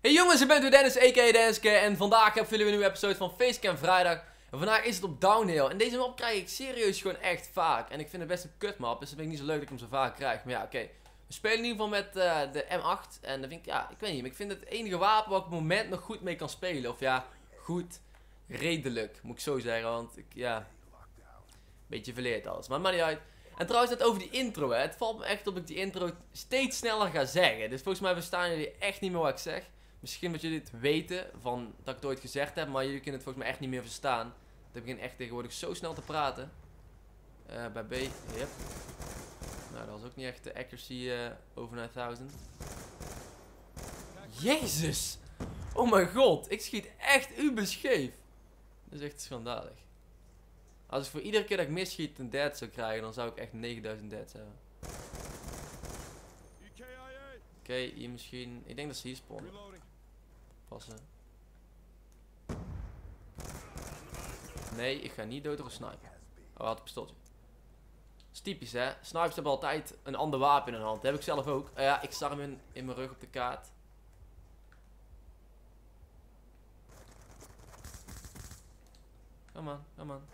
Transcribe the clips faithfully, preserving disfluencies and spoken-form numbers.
Hey jongens, ik ben weer Dennis, a k a. Denniske. En vandaag hebben jullie een nieuwe episode van Facecam Vrijdag. En vandaag is het op Downhill. En deze map krijg ik serieus gewoon echt vaak. En ik vind het best een kut map, dus dat vind ik niet zo leuk dat ik hem zo vaak krijg. Maar ja, oké. Okay. We spelen in ieder geval met uh, de M acht. En dan vind ik, ja, ik weet niet. Maar ik vind het het enige wapen waar ik op het moment nog goed mee kan spelen. Of ja, goed, redelijk, moet ik zo zeggen. Want ik, ja, een beetje verleerd alles. Maar het maakt niet uit. En trouwens, net over die intro, hè. Het valt me echt op dat ik die intro steeds sneller ga zeggen. Dus volgens mij verstaan jullie echt niet meer wat ik zeg. Misschien dat jullie het weten, van dat ik het ooit gezegd heb, maar jullie kunnen het volgens mij echt niet meer verstaan. Dat begint echt tegenwoordig zo snel te praten. Uh, bij B, yep. Nou, dat was ook niet echt de accuracy uh, over negen Jezus! Oh mijn god, ik schiet echt uberscheef. Dat is echt schandalig. Als ik voor iedere keer dat ik misschiet een dead zou krijgen, dan zou ik echt negenduizend deads hebben. Oké, okay, hier misschien. Ik denk dat ze hier spawnen. Passen. Nee, ik ga niet dood door een sniper. Oh, hij had een pistooltje. Dat is typisch, hè. Snipers hebben altijd een ander wapen in hun hand. Dat heb ik zelf ook. Uh, ja, ik zag hem in, in mijn rug op de kaart. Come on, come on.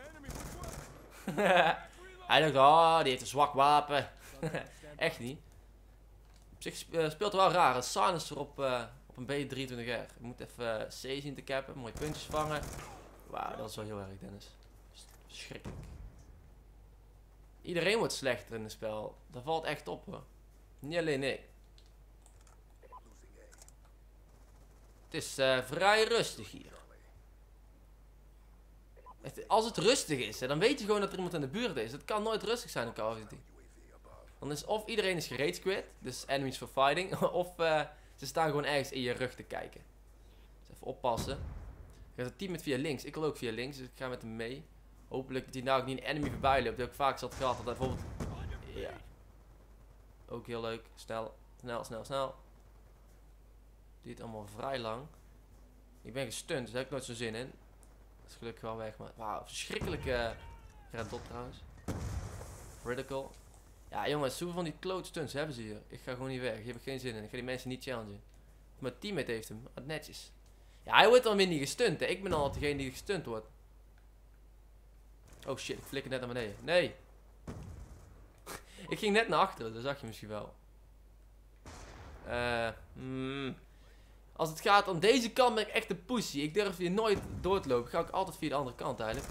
Hij dacht, oh, die heeft een zwak wapen. Echt niet. Op zich uh, speelt het wel raar. Een silencer op, uh, op een B drieëntwintig R. Je moet even uh, C zien te cappen. Mooie puntjes vangen. Wauw, dat is wel heel erg, Dennis. Schrikkelijk. Iedereen wordt slechter in het spel. Dat valt echt op, hoor. Niet alleen ik. Het is uh, vrij rustig hier. Het, als het rustig is, hè, dan weet je gewoon dat er iemand in de buurt is. Het kan nooit rustig zijn in Call of Duty. Dan is of iedereen is gerage quit, dus enemies for fighting, of uh, ze staan gewoon ergens in je rug te kijken. Dus even oppassen. Ik ga het team met via links. Ik wil ook via links, dus ik ga met hem mee. Hopelijk dat hij nou ook niet een enemy voorbij loopt. Dat heb ik vaak zat gehad. Dat hij bijvoorbeeld... Ja. Ook heel leuk. Snel, snel, snel, snel. Duurt allemaal vrij lang. Ik ben gestunt, dus daar heb ik nooit zo'n zin in. Dat is gelukkig wel weg, maar... Wauw, verschrikkelijke... Red dot trouwens. Critical. Ja jongens, zoveel van die klote stunts hebben ze hier. Ik ga gewoon niet weg, hier heb ik geen zin in. Ik ga die mensen niet challengen. Mijn teammate heeft hem, wat netjes. Ja, hij wordt dan weer niet gestunt, hè. Ik ben altijd degene die gestunt wordt. Oh shit, ik flikker net naar beneden. Nee. Ik ging net naar achteren, dat zag je misschien wel. Uh, mm. Als het gaat om deze kant ben ik echt een pussy. Ik durf hier nooit door te lopen. Ga ik altijd via de andere kant eigenlijk.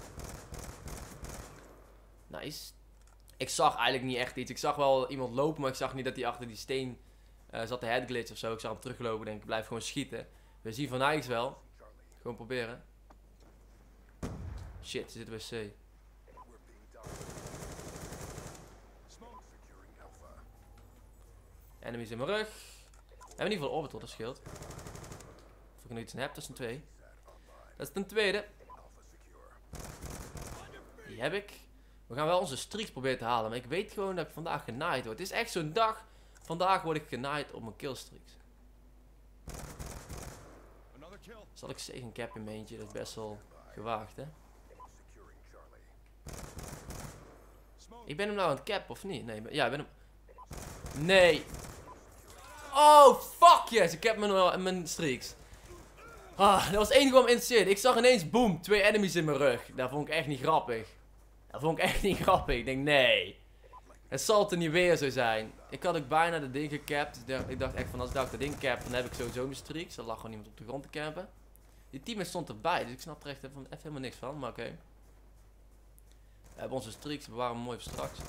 Nice. Ik zag eigenlijk niet echt iets. Ik zag wel iemand lopen, maar ik zag niet dat hij achter die steen uh, zat te headglitch of zo. Ik zag hem teruglopen, denk ik. Blijf gewoon schieten. We zien van Ajax wel. Gewoon proberen. Shit, ze zitten bij C. Enemies in mijn rug. We hebben in ieder geval orbital, dat scheelt. Of ik nog iets heb, dat is een twee. Dat is een tweede. Die heb ik. We gaan wel onze streaks proberen te halen. Maar ik weet gewoon dat ik vandaag genaaid word. Het is echt zo'n dag. Vandaag word ik genaaid op mijn killstreaks. Zal ik zeker een cap in mijn eentje? Dat is best wel gewaagd, hè? Ik ben hem nou aan het cap of niet? Nee, ja, ik ben hem... Nee. Oh, fuck yes. Ik heb mijn, mijn streaks. Ah, dat was één enige wat me interesseerde. Ik zag ineens, boom, twee enemies in mijn rug. Dat vond ik echt niet grappig. Dat vond ik echt niet grappig. Ik denk, nee. Het zal het er niet weer zo zijn. Ik had ook bijna dat ding gecapt. Dus ik dacht echt van, als ik dat ding cap, dan heb ik sowieso mijn streaks. Er lag gewoon iemand op de grond te campen. Die teammate stond erbij, dus ik snap er echt even, even helemaal niks van. Maar oké. Okay. We hebben onze streaks, we bewaren hem mooi voor straks.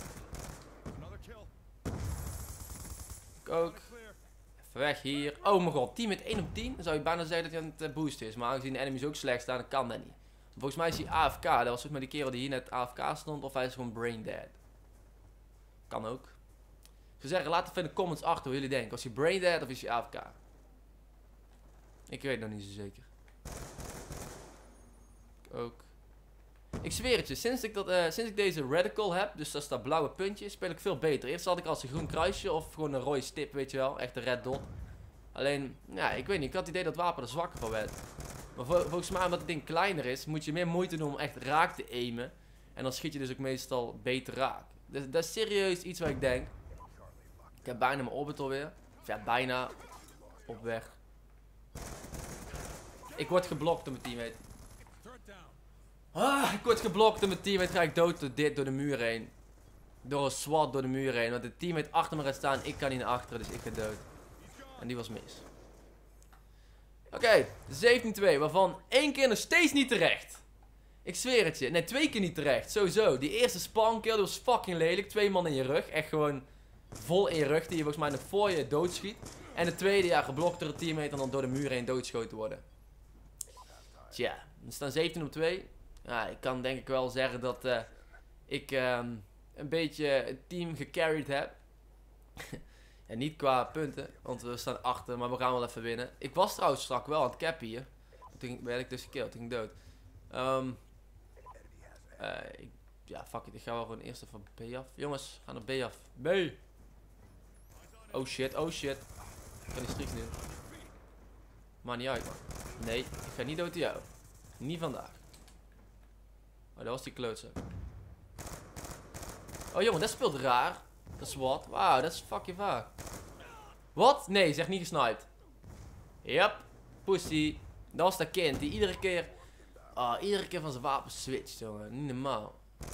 Ik ook. Even weg hier. Oh mijn god, team met één op tien. Dan zou je bijna zeggen dat hij aan het boosten is. Maar aangezien de enemies ook slecht staan, dan kan dat niet. Volgens mij is hij A F K. Dat was volgens mij die kerel die hier net A F K stond. Of hij is gewoon brain dead. Kan ook. Ik zou zeggen, laat even in de comments achter hoe jullie denken. Was hij brain dead of is hij A F K? Ik weet nog niet zo zeker. Ik ook. Ik zweer het je, sinds ik, dat, uh, sinds ik deze radical heb, dus dat is dat blauwe puntje, speel ik veel beter. Eerst had ik als een groen kruisje of gewoon een rode stip, weet je wel. Echt een red dot. Alleen, ja, ik weet niet. Ik had het idee dat het wapen er zwakker van werd. Maar vol volgens mij, omdat het ding kleiner is, moet je meer moeite doen om echt raak te aimen. En dan schiet je dus ook meestal beter raak. Dus dat is serieus iets wat ik denk. Ik heb bijna mijn orbital weer. Of ja, bijna op weg. Ik word geblokt door mijn teammate. Ah, ik word geblokt door mijn teammate. Ga ik dood door dit, door de muur heen. Door een SWAT door de muur heen. Want de teammate achter me gaat staan. Ik kan niet naar achteren, dus ik ga dood. En die was mis. Oké, okay, zeventien twee. Waarvan één keer nog steeds niet terecht. Ik zweer het je. Nee, twee keer niet terecht. Sowieso. Die eerste spawnkill, die was fucking lelijk. Twee man in je rug. Echt gewoon vol in je rug. Die je volgens mij nog voor je doodschiet. En de tweede, ja, geblokt door een teammate en dan door de muur heen doodgeschoten worden. Tja, we staan zeventien op twee. Ja, ik kan denk ik wel zeggen dat uh, ik um, een beetje het team gecarried heb. Ja, niet qua punten, want we staan achter, maar we gaan wel even winnen. Ik was trouwens strak wel aan het cappen hier. Toen werd ik dus gekilld, toen ging ik dood. Um, uh, ik, ja, fuck it, ik ga wel gewoon eerst even B af. Jongens, ga naar B af. B! Oh shit, oh shit. Ik kan die streaks nu. Maakt niet uit, man. Nee, ik ga niet dood door jou. Niet vandaag. Oh, dat was die klootzak. Oh jongen, dat speelt raar. Dat is wat. Wauw, dat is fucking vaak. Wat? Nee, zeg niet gesniped. Yep. Pussy. Dat was dat kind die iedere keer... Ah, oh, iedere keer van zijn wapen switcht, jongen. Niet normaal.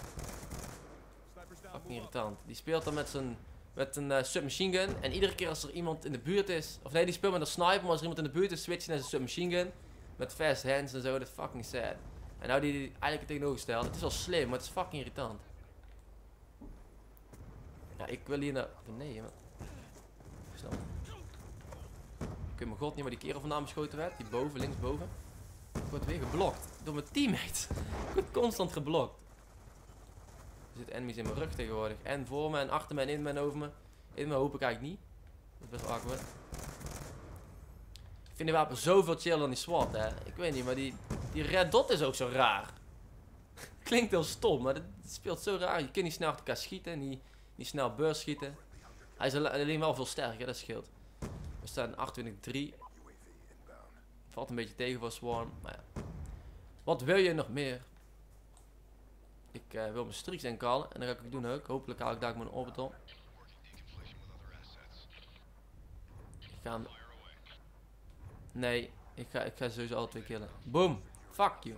Fucking irritant. Die speelt dan met zijn... Met een uh, submachine gun. En iedere keer als er iemand in de buurt is... Of nee, die speelt met een sniper. Maar als er iemand in de buurt is, switcht hij naar zijn submachine gun. Met fast hands en zo. Dat is fucking sad. En nou die, die eigenlijk het tegenovergestelde. Het is wel slim, maar het is fucking irritant. Ja, ik wil hier naar beneden. Maar... Snel. Ik weet mijn god niet waar die kerel vandaan beschoten werd. Die boven, linksboven. Ik word weer geblokt. Door mijn teammates. Ik word constant geblokt. Er zitten enemies in mijn rug tegenwoordig. En voor me, en achter me, en in me, en over me. In me hoop ik eigenlijk niet. Dat is best wel awkward. Ik vind die wapen zoveel chiller dan die SWAT, hè. Ik weet niet, maar die, die red dot is ook zo raar. Klinkt heel stom, maar het speelt zo raar. Je kunt niet snel achter elkaar schieten, niet, niet snel burst schieten. Hij is alleen wel veel sterker, dat scheelt. We staan achtentwintig drie. Valt een beetje tegen voor Swarm, maar ja. Wat wil je nog meer? Ik uh, wil mijn streaks inkallen en dat ga ik doen ook. Hopelijk haal ik daar mijn orbital. Ik ga hem... Nee, ik ga, ik ga sowieso alle twee killen. Boom! Fuck you!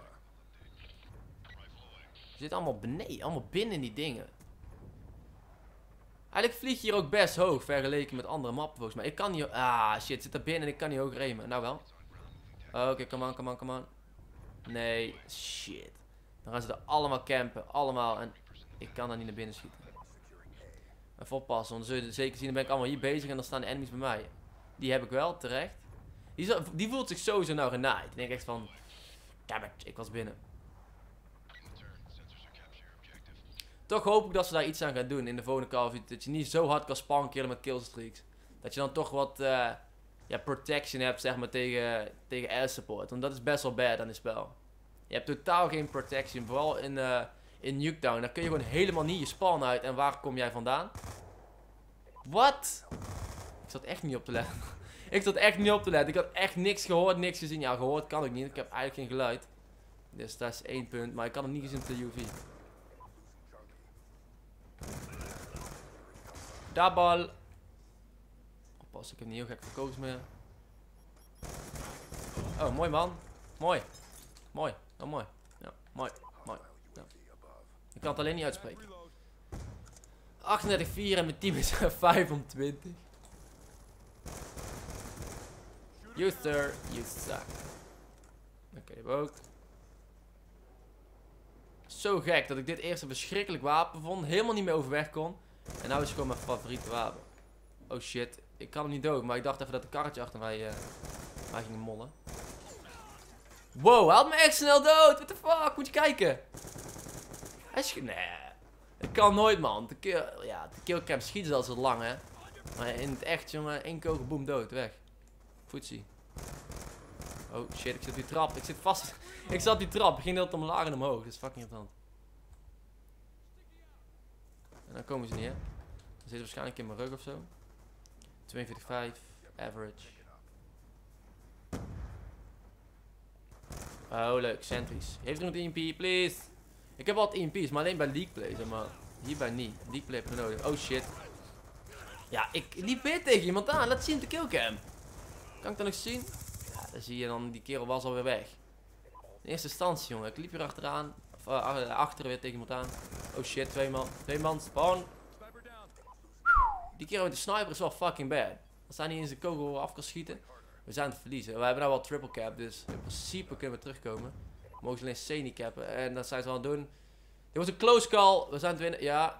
Je zit allemaal beneden, allemaal binnen in die dingen. Eigenlijk vlieg je hier ook best hoog vergeleken met andere mappen volgens mij. Ik kan niet... Ah shit, zit er binnen en ik kan niet hoog remen. Nou wel. Oké, okay, come on, come on, come on. Nee, shit. Dan gaan ze er allemaal campen, allemaal. En ik kan daar niet naar binnen schieten. Even oppassen, want dan zul je zeker zien, dan ben ik allemaal hier bezig en dan staan de enemies bij mij. Die heb ik wel, terecht. Die, zo, die voelt zich sowieso nou genaaid. Ik denk echt van, damn it, ik was binnen. Toch hoop ik dat ze daar iets aan gaan doen in de volgende Call of Duty. Dat je niet zo hard kan spankillen met killstreaks. Dat je dan toch wat uh, ja, protection hebt, zeg maar, tegen, tegen air support. Want dat is best wel bad aan dit spel. Je hebt totaal geen protection. Vooral in, uh, in Nuketown. Daar kun je gewoon helemaal niet je spawn uit. En waar kom jij vandaan? Wat? Ik zat echt niet op te letten. Ik zat echt niet op te letten. Ik had echt niks gehoord, niks gezien. Ja, gehoord kan ik niet. Ik heb eigenlijk geen geluid. Dus dat is één punt. Maar ik kan het niet gezien op de U V. Double. Oppas, ik heb niet heel gek verkozen meer. Oh, mooi man. Mooi. Mooi. Oh, mooi. Ja, mooi. Mooi. Ja. Ik kan het alleen niet uitspreken. achtendertig vier en mijn team is vijfentwintig. You sir, you suck. Oké, okay, ook. Zo gek dat ik dit eerst een verschrikkelijk wapen vond. Helemaal niet meer overweg kon. En nou is het gewoon mijn favoriete wapen. Oh shit. Ik kan hem niet dood. Maar ik dacht even dat de karretje achter mij, uh, mij ging mollen. Wow, hij had me echt snel dood. What the fuck? Moet je kijken. Hij is... Nee. Ik kan nooit, man. De kill... Ja, de killcam schiet zelfs al lang, hè. Maar in het echt, jongen. één kogel, boem, dood. Weg. Footsie. Oh shit, ik zit op die trap. Ik zit vast. Ik zat op die trap. Ik ging heel omlaag en omhoog. Dat is fucking irritant. En dan komen ze niet, hè. Ze zitten waarschijnlijk in mijn rug of zo. tweeënveertig vijf. Average. Oh, leuk. Sentries. Heeft er iemand E M P, please? Ik heb altijd E M P's, maar alleen bij League Play, zeg maar. Hierbij niet. League Play heb ik nodig. Oh shit. Ja, ik liep weer tegen iemand aan. Laat zien op de killcam. Kan ik dat nog zien? Ja, dat dan zie je dan, die kerel was alweer weg. In eerste instantie, jongen. Ik liep hier achteraan. Of uh, achter weer tegen iemand aan. Oh shit, twee man. Twee man, spawn. Die kerel met de sniper is wel fucking bad. Als hij niet in zijn kogel af kan schieten. We zijn te verliezen. We hebben nou wel triple cap, dus in principe kunnen we terugkomen. We mogen alleen semi cappen. En dat zijn ze aan het doen. Dit wordt een close call. We zijn het winnen. Ja.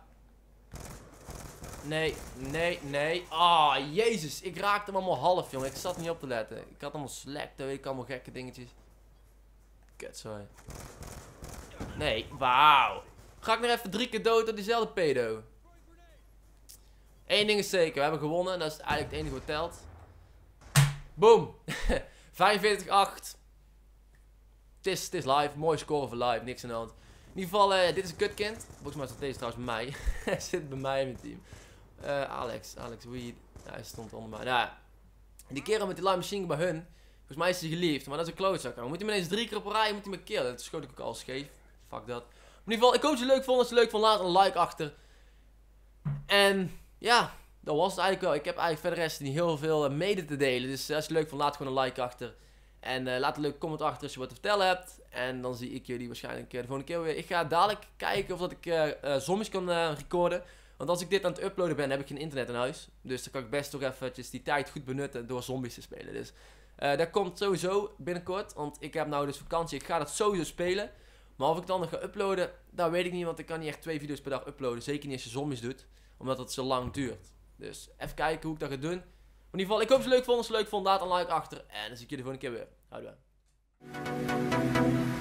Nee, nee, nee. Ah, oh, jezus. Ik raakte hem allemaal half, jongen. Ik zat niet op te letten. Ik had allemaal slack, dat weet ik, allemaal gekke dingetjes. Kut, sorry. Nee, wauw. Ga ik nog even drie keer dood door diezelfde pedo. Eén ding is zeker, we hebben gewonnen. En dat is eigenlijk het enige wat telt. Boom. vijfenveertig acht. Het is, het is live. Mooi score voor live. Niks aan de hand. In ieder geval, uh, dit is een kutkind. Volgens mij staat deze trouwens bij mij. Hij zit bij mij in mijn team. Uh, Alex. Alex Weed. Ja, hij stond onder mij. Nou, die kerel met die live machine bij hun. Volgens mij is hij geliefd. Maar dat is een klootzak. Dan moet hij me eens drie keer op een rij. Moet hij me killen. Dat schoot ik ook al scheef. Fuck dat. In ieder geval, ik hoop dat je het leuk vond. Als je het leuk vond, laat een like achter. En ja, dat was het eigenlijk wel. Ik heb eigenlijk verder rest niet heel veel mede te delen. Dus als je het leuk vond, laat gewoon een like achter. En uh, laat een leuke comment achter als je wat te vertellen hebt. En dan zie ik jullie waarschijnlijk uh, de volgende keer weer. Ik ga dadelijk kijken of dat ik uh, uh, zombies kan uh, recorden. Want als ik dit aan het uploaden ben, heb ik geen internet in huis. Dus dan kan ik best toch eventjes die tijd goed benutten door zombies te spelen. Dus uh, dat komt sowieso binnenkort. Want ik heb nou dus vakantie. Ik ga dat sowieso spelen. Maar of ik dan nog ga uploaden, dat weet ik niet. Want ik kan niet echt twee video's per dag uploaden. Zeker niet als je zombies doet. Omdat het zo lang duurt. Dus even kijken hoe ik dat ga doen. In ieder geval, ik hoop dat je het leuk vond. Als je het leuk vond, laat een like achter. En dan zie ik jullie de volgende keer weer. Houdoe.